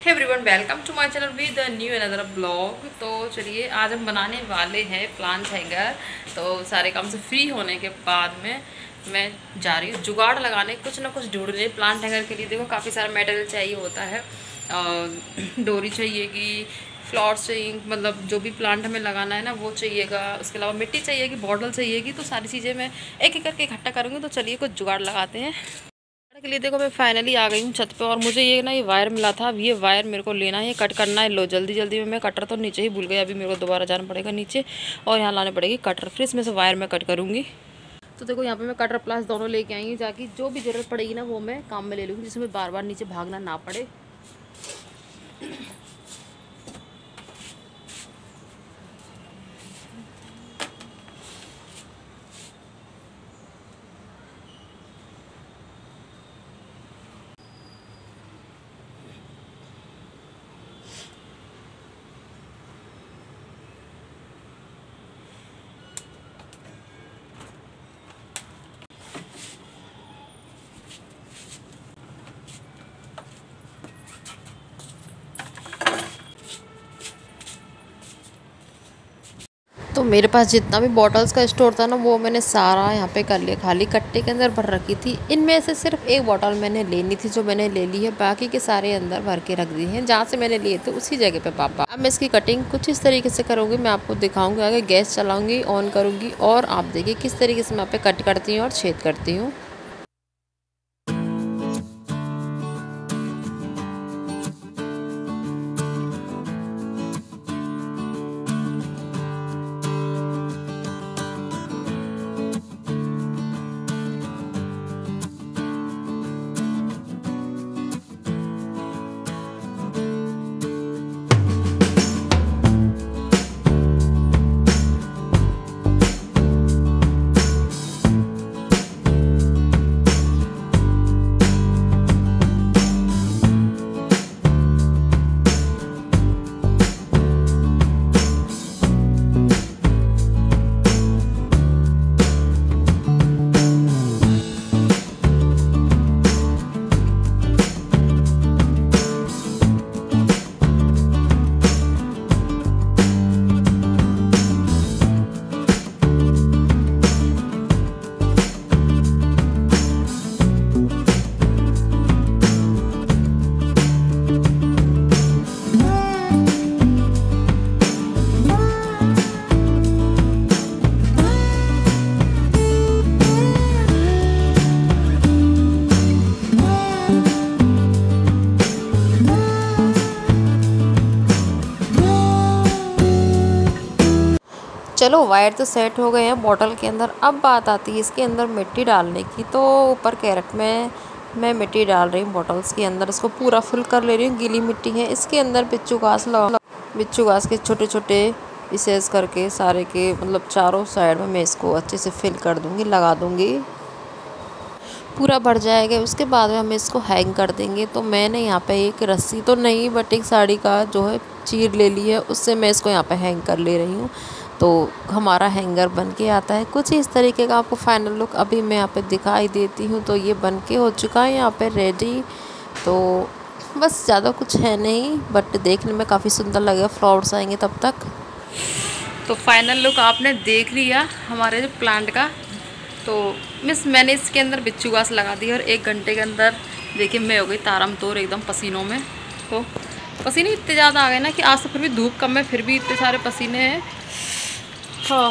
Hey everyone, welcome to my channel with new another blog. तो चलिए आज हम बनाने वाले हैं प्लांट हैंगर। तो सारे काम से फ्री होने के बाद में मैं जा रही हूँ जुगाड़ लगाने, कुछ ना कुछ ढूंढने प्लांट हैंगर के लिए। देखो काफ़ी सारा मटेरियल चाहिए होता है, डोरी चाहिएगी, फ्लावर्स चाहिए, मतलब जो भी प्लांट हमें लगाना है ना वो चाहिएगा। उसके अलावा मिट्टी चाहिएगी, बॉटल चाहिएगी। तो सारी चीज़ें मैं एक एक करके इकट्ठा करूँगी। तो चलिए कुछ जुगाड़ लगाते हैं के लिए। देखो मैं फाइनली आ गई हूँ छत पे, और मुझे ये वायर मिला था। अब ये वायर मेरे को लेना है, कट करना है। लो जल्दी जल्दी में मैं कटर तो नीचे ही भूल गई, अभी मेरे को दोबारा जाना पड़ेगा नीचे और यहाँ लाने पड़ेगी कटर, फिर इसमें से वायर मैं कट करूँगी। तो देखो यहाँ पे मैं कटर प्लस दोनों लेके आई हूँ, जाकि जो भी ज़रूरत पड़ेगी ना वो मैं काम में ले लूँगी, जिसमें बार बार नीचे भागना ना पड़े। तो मेरे पास जितना भी बॉटल्स का स्टोर था ना वो मैंने सारा यहाँ पे कर लिया, खाली कट्टे के अंदर भर रखी थी। इनमें से सिर्फ एक बॉटल मैंने लेनी थी, जो मैंने ले ली है। बाकी के सारे अंदर भर के रख दिए हैं, जहाँ से मैंने लिए थे उसी जगह पे पापा। अब मैं इसकी कटिंग कुछ इस तरीके से करूँगी, मैं आपको दिखाऊँगी आगे। गैस चलाऊँगी, ऑन करूँगी और आप देखिए किस तरीके से मैं यहाँ पे कट करती हूँ और छेद करती हूँ। चलो वायर तो सेट हो गए हैं बॉटल के अंदर। अब बात आती है इसके अंदर मिट्टी डालने की। तो ऊपर कैरेट में मैं मिट्टी डाल रही हूँ बॉटल्स के अंदर, इसको पूरा फुल कर ले रही हूँ। गीली मिट्टी है, इसके अंदर बिच्छू घास लगा, बिच्छू घास के छोटे छोटे पीसेस करके सारे के मतलब चारों साइड में मैं इसको अच्छे से फिल कर दूँगी, लगा दूँगी। पूरा भर जाएगा, उसके बाद में हम इसको हैंग कर देंगे। तो मैंने यहाँ पे एक रस्सी तो नहीं बट एक साड़ी का जो है चीर ले ली है, उससे मैं इसको यहाँ पे हैंग कर ले रही हूँ। तो हमारा हैंगर बन के आता है कुछ इस तरीके का। आपको फाइनल लुक अभी मैं यहाँ पे दिखाई देती हूँ। तो ये बन के हो चुका है यहाँ पे रेडी। तो बस ज़्यादा कुछ है नहीं, बट देखने में काफ़ी सुंदर लगेगा, फ्लावर्स आएंगे तब तक। तो फाइनल लुक आपने देख लिया हमारे जो प्लांट का। तो मैंने इसके अंदर बिच्छू घास लगा दी और 1 घंटे के अंदर देखिए मैं हो गई तारम तोड़ एकदम पसीनों में। तो पसीने इतने ज़्यादा आ गए ना कि आज तो फिर भी धूप कम है, फिर भी इतने सारे पसीने हैं। हाँ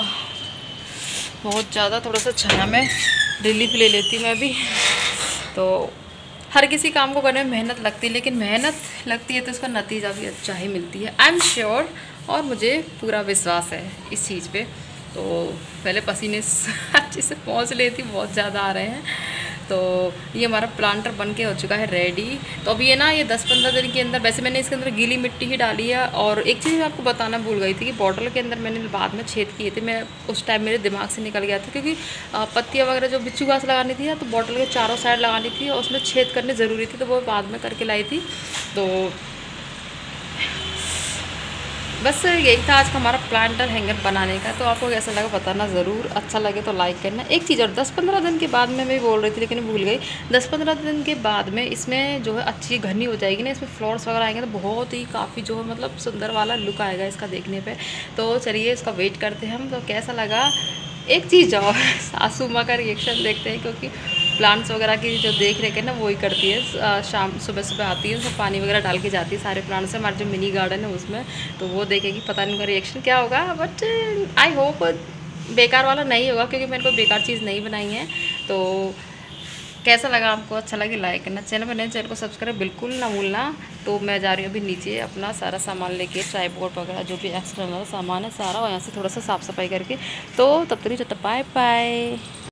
बहुत ज़्यादा। थोड़ा सा छाया में रिलीफ ले लेती मैं भी। तो हर किसी काम को करने में मेहनत लगती है, लेकिन मेहनत लगती है तो उसका नतीजा भी अच्छा ही मिलती है, आई एम श्योर। और मुझे पूरा विश्वास है इस चीज़ पे। तो पहले पसीने अच्छे से पहुँच लेती, बहुत ज़्यादा आ रहे हैं। तो ये हमारा प्लांटर बन के हो चुका है रेडी। तो अब ये ना ये 10-15 दिन के अंदर, वैसे मैंने इसके अंदर गीली मिट्टी ही डाली है। और एक चीज़ मैं आपको बताना भूल गई थी कि बॉटल के अंदर मैंने बाद में छेद किए थे। मैं उस टाइम मेरे दिमाग से निकल गया था, क्योंकि पत्तियाँ वगैरह जो बिच्छू घास लगानी थी ना, तो बॉटल के चारों साइड लगानी थी और उसमें छेद करने ज़रूरी थी, तो वो बाद में करके लाई थी। तो बस यही था आज का हमारा प्लांटर हैंगर बनाने का। तो आपको कैसा लगा बताना ज़रूर, अच्छा लगे तो लाइक करना। एक चीज़ और, 10-15 दिन के बाद में मैं बोल रही थी लेकिन भूल गई, 10-15 दिन के बाद में इसमें जो है अच्छी घनी हो जाएगी ना, इसमें फ्लावर्स वगैरह आएंगे तो बहुत ही काफ़ी जो है मतलब सुंदर वाला लुक आएगा इसका देखने पे। तो चलिए इसका वेट करते हैं हम। तो कैसा लगा, एक चीज़ और सासू माँ का रिएक्शन देखते हैं, क्योंकि प्लांट्स वगैरह की जो देख रेख है ना वही करती है। शाम सुबह सुबह आती है, उसमें पानी वगैरह डाल के जाती है सारे प्लांट्स से, हमारे जो मिनी गार्डन है उसमें। तो वो देखेगी, पता नहीं उनका रिएक्शन क्या होगा, बट आई होप बेकार वाला नहीं होगा, क्योंकि मैंने कोई बेकार चीज़ नहीं बनाई है। तो कैसा लगा आपको, अच्छा लगे लाइक करना, चैनल में नए चैनल को सब्सक्राइब बिल्कुल ना भूलना। तो मैं जा रही हूँ अभी नीचे अपना सारा सामान लेके, ट्राइपॉड वगैरह जो भी एक्स्ट्रा सामान है सारा, और यहाँ से थोड़ा सा साफ़ सफाई करके। तो तब तक बाय बाय।